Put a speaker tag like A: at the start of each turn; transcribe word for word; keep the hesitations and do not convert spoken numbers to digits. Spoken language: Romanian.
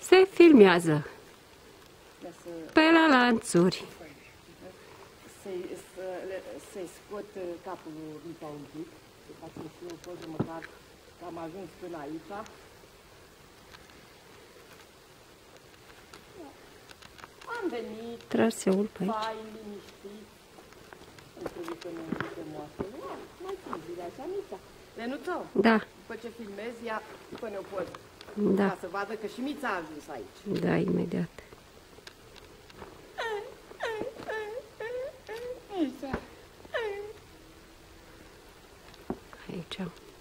A: Se filmează pe la lanțuri.
B: Să-i scot capul lui Rita un pic, să facem și eu poză măcar că am ajuns până aici. Am venit,
A: Traseul pe aici.
B: fai, liniștit. Îmi trebuie că ne ducem moaștele. Ia, mai țin zile așa, Mița. Lenuță,
A: Da,
B: după ce filmezi, ia, pune o poză.
A: da,
B: Ca să vadă că și Mița a ajuns aici.
A: da, imediat.
B: Mița.
A: Aici.